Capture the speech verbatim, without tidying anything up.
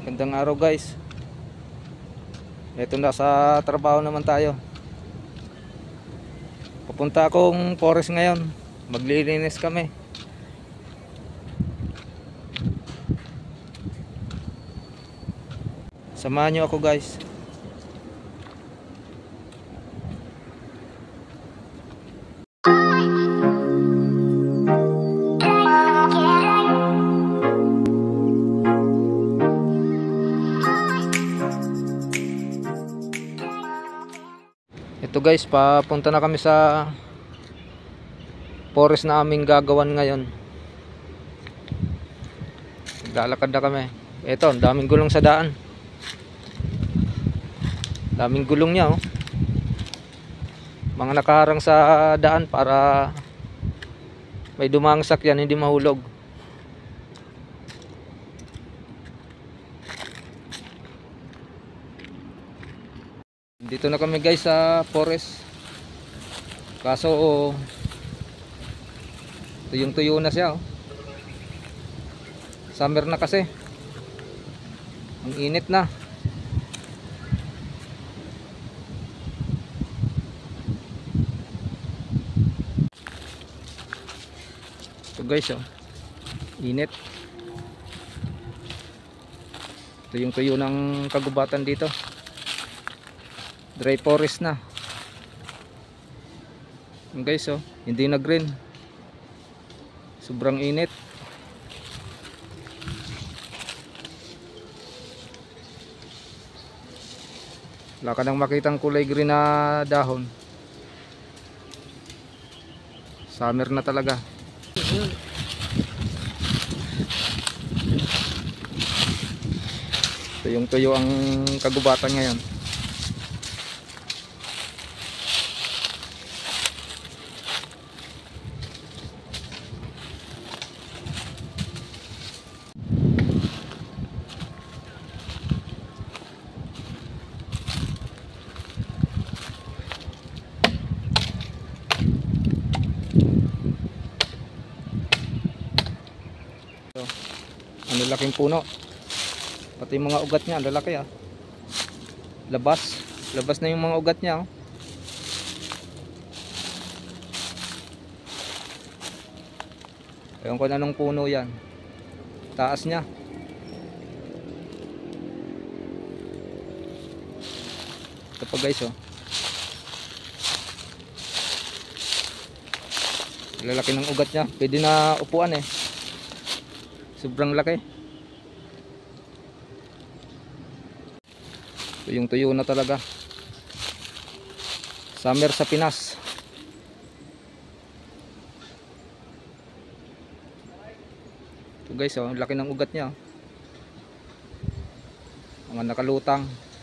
Gandang araw guys. Ito na, sa trabaho naman tayo. Pupunta akong forest ngayon. Maglilinis kami. Samahan nyo ako guys. Ito guys, papunta na kami sa forest na aming gagawan ngayon. Naglalakad na kami. Ito, daming gulong sa daan. Daming gulong niya oh. Mga nakaharang sa daan para may dumaang sakyan hindi mahulog. Dito na kami guys sa forest. Kaso oh, tuyong tuyo na siya oh. Summer na kasi. Ang init na. Ito guys oh, init. Tuyong tuyo ng kagubatan dito. Dry forest na. Guys oh, hindi na green. Sobrang init. Wala ka nang makitang kulay green na dahon. Summer na talaga. Tuyong tuyo ang kagubatan ngayon. Ang lalaking puno. Pati yung mga ugat niya, ang lalaki ah. Labas. Labas na yung mga ugat niya oh. Ewan ko na nung puno yan. Taas niya. Ito pa guys oh. Lalaki ng ugat niya. Pwede na upuan eh. Sobrang laki. Tuyong tuyo na talaga. Summer sa Pinas. Ito guys oh, laki ng ugat niya oh. Mga nakalutang.